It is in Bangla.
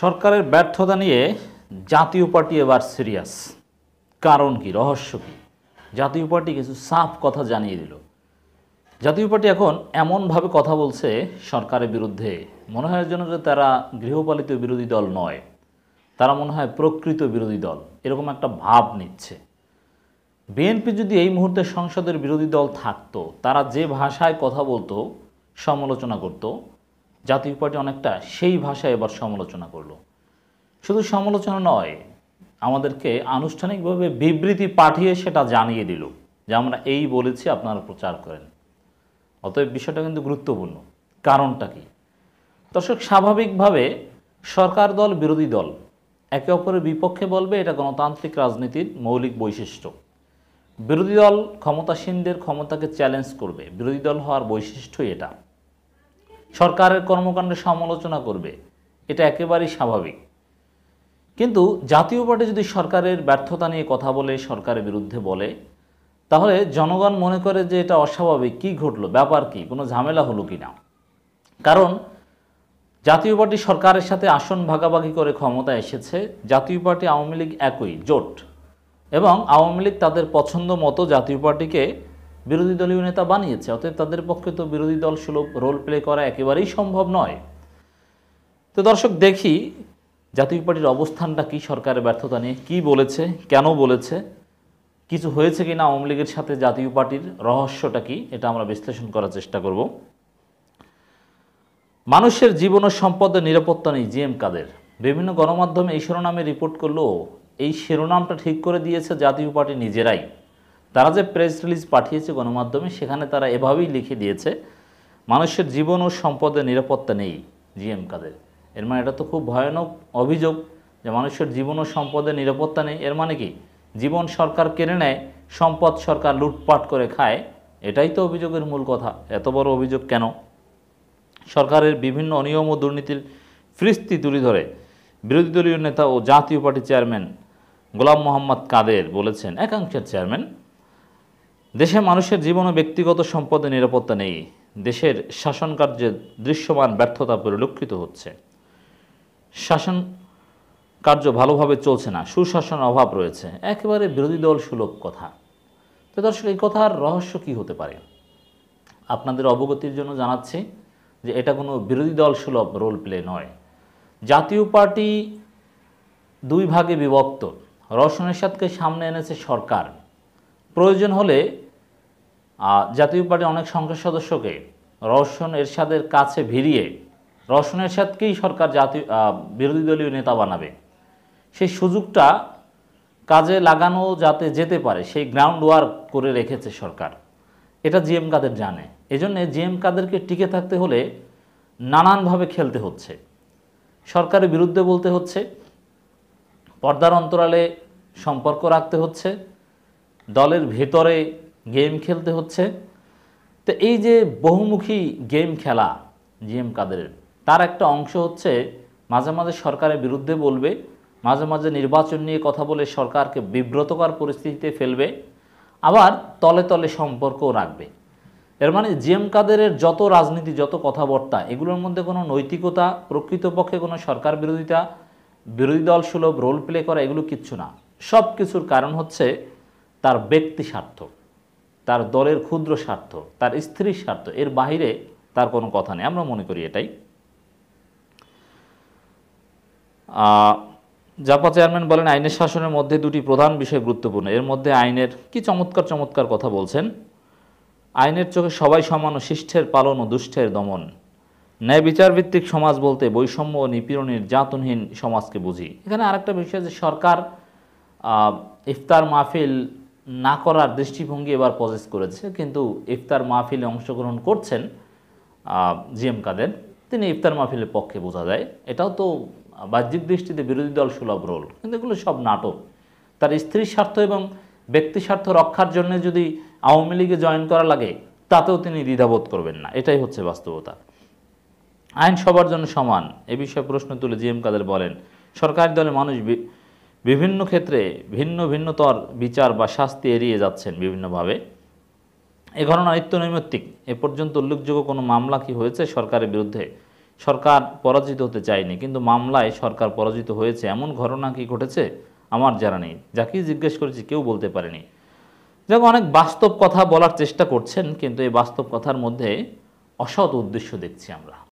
সরকারের ব্যর্থতা নিয়ে জাতীয় পার্টি এবার সিরিয়াস। কারণ কি, রহস্য কি? জাতীয় পার্টি কিছু সাফ কথা জানিয়ে দিল। জাতীয় পার্টি এখন এমনভাবে কথা বলছে সরকারের বিরুদ্ধে, মনে হয় যেন যে তারা গৃহপালিত বিরোধী দল নয়, তারা মনে হয় প্রকৃত বিরোধী দল, এরকম একটা ভাব নিচ্ছে। বিএনপি যদি এই মুহূর্তে সংসদের বিরোধী দল থাকতো, তারা যে ভাষায় কথা বলতো, সমালোচনা করত, জাতীয় পার্টি অনেকটা সেই ভাষায় এবার সমালোচনা করলো। শুধু সমালোচনা নয়, আমাদেরকে আনুষ্ঠানিকভাবে বিবৃতি পাঠিয়ে সেটা জানিয়ে দিল যে আমরা এই বলেছি, আপনারা প্রচার করেন। অতএব বিষয়টা কিন্তু গুরুত্বপূর্ণ। কারণটা কি? দর্শক, স্বাভাবিকভাবে সরকার দল বিরোধী দল একে অপরের বিপক্ষে বলবে, এটা গণতান্ত্রিক রাজনীতির মৌলিক বৈশিষ্ট্য। বিরোধী দল ক্ষমতাসীনদের ক্ষমতাকে চ্যালেঞ্জ করবে, বিরোধী দল হওয়ার বৈশিষ্ট্যই এটা। সরকারের কর্মকাণ্ডে সমালোচনা করবে, এটা একেবারেই স্বাভাবিক। কিন্তু জাতীয় পার্টি যদি সরকারের ব্যর্থতা নিয়ে কথা বলে, সরকারের বিরুদ্ধে বলে, তাহলে জনগণ মনে করে যে এটা অস্বাভাবিক, কি ঘটলো, ব্যাপার কি, কোনো ঝামেলা হলো কি না। কারণ জাতীয় পার্টি সরকারের সাথে আসন ভাগাভাগি করে ক্ষমতা এসেছে। জাতীয় পার্টি আওয়ামী লীগ একই জোট, এবং আওয়ামী লীগ তাদের পছন্দ মতো জাতীয় পার্টিকে বিরোধী দলীয় নেতা বানিয়েছে। অতএব তাদের পক্ষে তো বিরোধী দল সুলভ রোল প্লে করা একেবারেই সম্ভব নয়। তো দর্শক, দেখি জাতীয় পার্টির অবস্থানটা কি, সরকারের ব্যর্থতা নিয়ে কি বলেছে, কেন বলেছে, কিছু হয়েছে কিনা আওয়ামী লীগের সাথে জাতীয় পার্টির, রহস্যটা কি, এটা আমরা বিশ্লেষণ করার চেষ্টা করব। মানুষের জীবন ও সম্পদের নিরাপত্তা নেই, জিএম কাদের। বিভিন্ন গণমাধ্যমে এই শিরোনামে রিপোর্ট করলেও এই শিরোনামটা ঠিক করে দিয়েছে জাতীয় পার্টি নিজেরাই। তারা যে প্রেস রিলিজ পাঠিয়েছে গণমাধ্যমে, সেখানে তারা এভাবেই লিখে দিয়েছে, মানুষের জীবন ও সম্পদের নিরাপত্তা নেই, জিএম কাদের। এর মানে এটা তো খুব ভয়ানক অভিযোগ যে মানুষের জীবন ও সম্পদের নিরাপত্তা নেই। এর মানে কি, জীবন সরকার কেড়ে নেয়, সম্পদ সরকার লুটপাট করে খায়। এটাই তো অভিযোগের মূল কথা। এত বড় অভিযোগ কেন? সরকারের বিভিন্ন অনিয়ম ও দুর্নীতির ফিরিস্তি তুলে ধরে বিরোধী দলীয় নেতা ও জাতীয় পার্টি চেয়ারম্যান গোলাম মোহাম্মদ কাদের বলেছেন, একাংশের চেয়ারম্যান, দেশে মানুষের জীবন ও ব্যক্তিগত সম্পদের নিরাপত্তা নেই। দেশের শাসন কার্যে দৃশ্যমান ব্যর্থতা পরিলক্ষিত হচ্ছে। শাসন কার্য ভালোভাবে চলছে না, সুশাসনের অভাব রয়েছে। একেবারে বিরোধী দল সুলভ কথা। তো দর্শক, এই কথার রহস্য কি হতে পারে? আপনাদের অবগতির জন্য জানাচ্ছি যে এটা কোনো বিরোধী দল সুলভ রোল প্লে নয়। জাতীয় পার্টি দুই ভাগে বিভক্ত। রওশন এরশাদকে সামনে এনেছে সরকার। প্রয়োজন হলে জাতীয় পার্টির অনেক সংসদ সদস্যকে রওশন এরশাদের কাছে ভিড়িয়ে রওশন এরশাদকেই সরকার বিরোধী দলীয় নেতা বানাবে। সেই সুযোগটা কাজে লাগানো যাতে যেতে পারে, সেই গ্রাউন্ড ওয়ার্ক করে রেখেছে সরকার। এটা জিএম কাদের জানে। এজন্য জিএম কাদেরকে টিকে থাকতে হলে নানানভাবে খেলতে হচ্ছে। সরকারের বিরুদ্ধে বলতে হচ্ছে, পর্দার অন্তরালে সম্পর্ক রাখতে হচ্ছে, দলের ভেতরে গেম খেলতে হচ্ছে। তো এই যে বহুমুখী গেম খেলা জিএম কাদেরের, তার একটা অংশ হচ্ছে মাঝে মাঝে সরকারের বিরুদ্ধে বলবে, মাঝে মাঝে নির্বাচন নিয়ে কথা বলে সরকারকে বিব্রতকর পরিস্থিতিতে ফেলবে, আবার তলে তলে সম্পর্কও রাখবে। এর মানে জিএম কাদেরের যত রাজনীতি, যত কথাবার্তা, এগুলোর মধ্যে কোনো নৈতিকতা, প্রকৃতপক্ষে কোনো সরকার বিরোধিতা, বিরোধী দল সুলভ রোল প্লে করা, এগুলো কিচ্ছু না। সব কিছুর কারণ হচ্ছে তার ব্যক্তি স্বার্থ, তার দলের ক্ষুদ্র স্বার্থ, তার স্ত্রীর স্বার্থ। এর বাহিরে তার কোনো কথা নেই, আমরা মনে করি এটাই। জাপা চেয়ারম্যান বলেন, আইনের শাসনের মধ্যে দুটি প্রধান বিষয় গুরুত্বপূর্ণ। এর মধ্যে আইনের, কি চমৎকার চমৎকার কথা বলছেন, আইনের চোখে সবাই সমান ও শিষ্টের পালন ও দুষ্টের দমন। ন্যায় বিচারভিত্তিক সমাজ বলতে বৈষম্য ও নিপীড়ন নির্যাতনহীন সমাজকে বুঝি। এখানে আরেকটা বিষয় যে সরকার ইফতার মাহফিল না করার দৃষ্টিভঙ্গি এবার পজেস করেছে, কিন্তু ইফতার মাহফিলে অংশগ্রহণ করছেন জিএম কাদের, তিনি ইফতার মাহফিলের পক্ষে বোঝা যায়। এটাও তো বাহ্যিক দৃষ্টিতে বিরোধী দল সুলভ রোল, কিন্তু এগুলো সব নাটক। তার স্ত্রীর স্বার্থ এবং ব্যক্তি স্বার্থ রক্ষার জন্য যদি আওয়ামী লীগে জয়েন করা লাগে, তাতেও তিনি দ্বিধাবোধ করবেন না। এটাই হচ্ছে বাস্তবতা। আইন সবার জন্য সমান, এ বিষয়ে প্রশ্ন তুলে জিএম কাদের বলেন, সরকারি দলে মানুষ বিভিন্ন ক্ষেত্রে ভিন্ন ভিন্নতর বিচার বা শাস্তি এড়িয়ে যাচ্ছেন বিভিন্নভাবে। এ ঘটনা নিত্য নৈমিত্তিক। এ পর্যন্ত উল্লেখযোগ্য কোনো মামলা কি হয়েছে সরকারের বিরুদ্ধে? সরকার পরাজিত হতে চায়নি, কিন্তু মামলায় সরকার পরাজিত হয়েছে এমন ঘটনা কি ঘটেছে আমার জানা নেই। যাকেই জিজ্ঞেস করেছি কেউ বলতে পারেনি। যাক, অনেক বাস্তব কথা বলার চেষ্টা করছেন, কিন্তু এই বাস্তব কথার মধ্যে অসৎ উদ্দেশ্য দেখছি আমরা।